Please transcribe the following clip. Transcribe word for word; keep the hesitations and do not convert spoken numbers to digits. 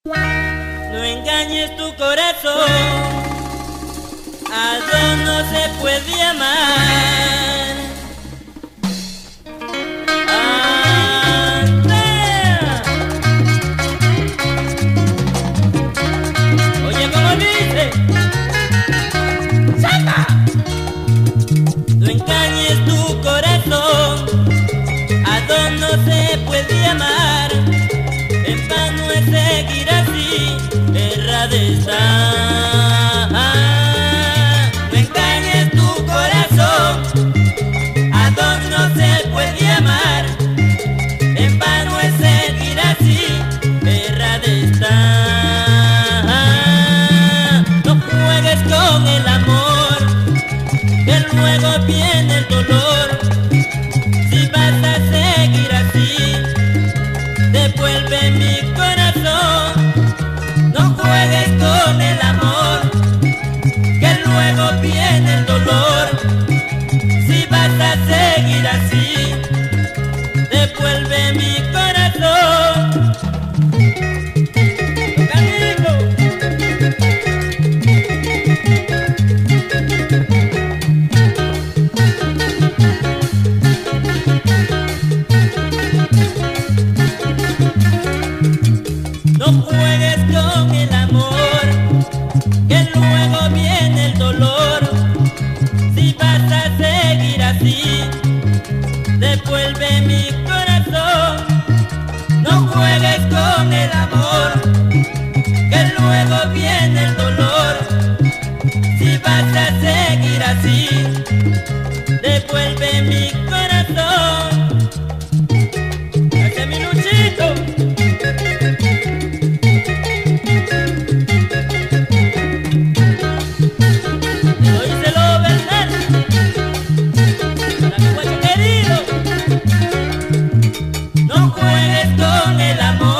No engañes tu corazón, a Dios no se puede amar. ¡Andrea! Oye, ¿cómo dice? ¡Salta! No engañes tu corazón, a Dios no se puede amar. En vano es seguir así, erra de estar. No engañes tu corazón, a Dios no se puede amar. En vano es seguir así, erra de estar. No juegues con el amor, que luego viene el dolor. Si vas a seguir así, devuelve mi corazón. No juegues con el amor, que luego viene el dolor. Si vas a seguir así, devuelve mi corazón. ¡Canijo! No juegues con el amor, que luego viene el dolor. Si vas a seguir así, devuelve mi corazón. No juegues con el amor, que luego viene el dolor. Si vas a seguir así, devuelve mi corazón. ¡Ese es mi Luchito! No juegues con el amor.